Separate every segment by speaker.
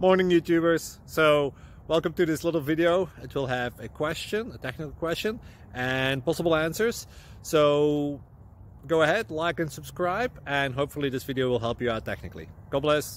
Speaker 1: Morning YouTubers. So welcome to this little video. It will have a question, a technical question, and possible answers. So go ahead, like and subscribe, and hopefully this video will help you out technically. God bless.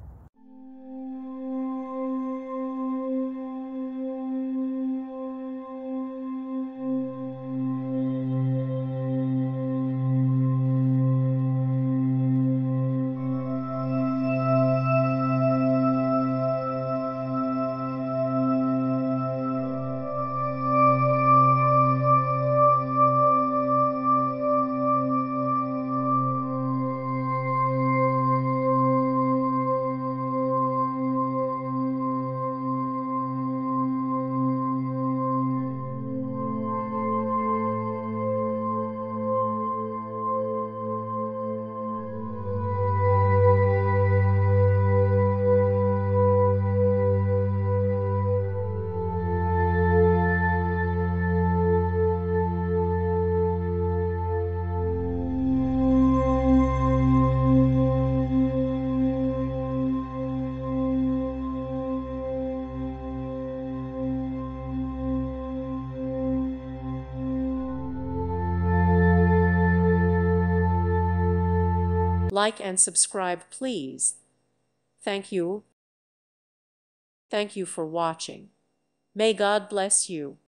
Speaker 2: Like and subscribe, please. Thank you. Thank you for watching. May God bless you.